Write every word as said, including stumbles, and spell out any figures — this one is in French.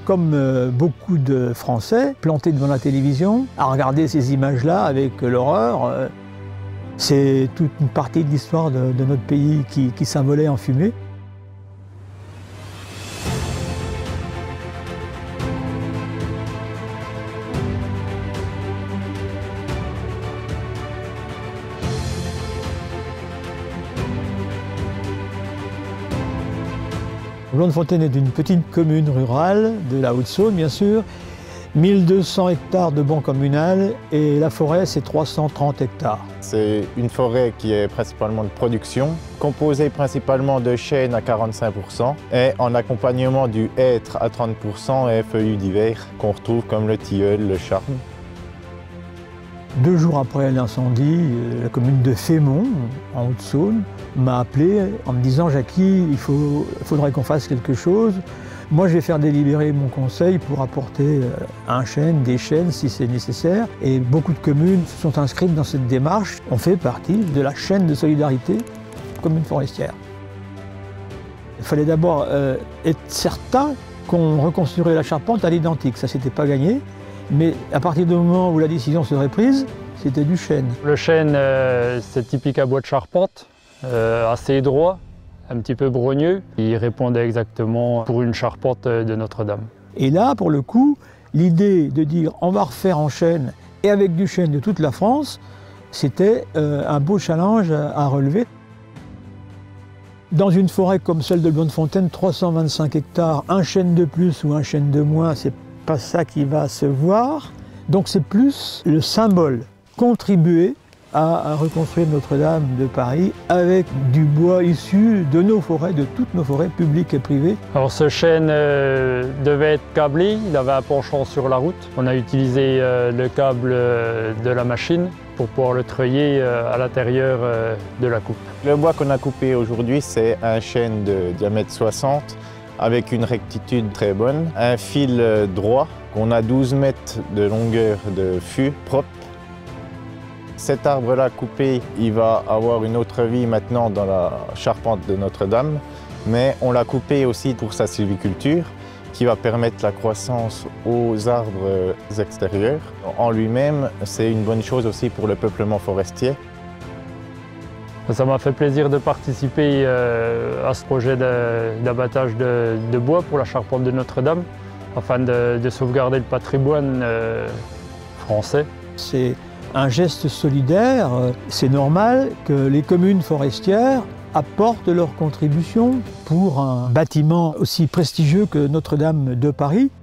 comme euh, beaucoup de Français, plantés devant la télévision, à regarder ces images-là avec l'horreur. Euh, c'est toute une partie de l'histoire de, de notre pays qui, qui s'envolait en fumée. Blondefontaine est une petite commune rurale de la Haute-Saône, bien sûr. mille deux cents hectares de banc communal et la forêt, c'est trois cent trente hectares. C'est une forêt qui est principalement de production, composée principalement de chênes à quarante-cinq pour cent et en accompagnement du hêtre à trente pour cent et feuillus d'hiver qu'on retrouve comme le tilleul, le charme. Deux jours après l'incendie, la commune de Fémont, en Haute-Saône, m'a appelé en me disant « Jackie, il faut, faudrait qu'on fasse quelque chose. Moi, je vais faire délibérer mon conseil pour apporter un chêne, des chênes si c'est nécessaire. » Et beaucoup de communes se sont inscrites dans cette démarche. On fait partie de la chaîne de solidarité commune forestière. Il fallait d'abord euh, être certain qu'on reconstruirait la charpente à l'identique. Ça, c'était pas gagné. Mais à partir du moment où la décision serait prise, c'était du chêne. Le chêne, euh, c'est typique à bois de charpente, euh, assez droit, un petit peu brogneux. Il répondait exactement pour une charpente de Notre-Dame. Et là, pour le coup, l'idée de dire on va refaire en chêne et avec du chêne de toute la France, c'était euh, un beau challenge à relever. Dans une forêt comme celle de Blondefontaine, trois cent vingt-cinq hectares, un chêne de plus ou un chêne de moins, c'est pas ça qui va se voir. Donc c'est plus le symbole, contribuer à, à reconstruire Notre-Dame de Paris avec du bois issu de nos forêts, de toutes nos forêts publiques et privées. Alors ce chêne euh, devait être câblé, il avait un penchant sur la route. On a utilisé euh, le câble euh, de la machine pour pouvoir le treuiller euh, à l'intérieur euh, de la coupe. Le bois qu'on a coupé aujourd'hui, c'est un chêne de diamètre soixante avec une rectitude très bonne, un fil droit, qu'on a douze mètres de longueur de fût propre. Cet arbre-là coupé, il va avoir une autre vie maintenant dans la charpente de Notre-Dame, mais on l'a coupé aussi pour sa sylviculture, qui va permettre la croissance aux arbres extérieurs. En lui-même, c'est une bonne chose aussi pour le peuplement forestier. Ça m'a fait plaisir de participer euh, à ce projet d'abattage de, de, de bois pour la charpente de Notre-Dame, afin de, de sauvegarder le patrimoine euh, français. C'est un geste solidaire. C'est normal que les communes forestières apportent leur contribution pour un bâtiment aussi prestigieux que Notre-Dame de Paris.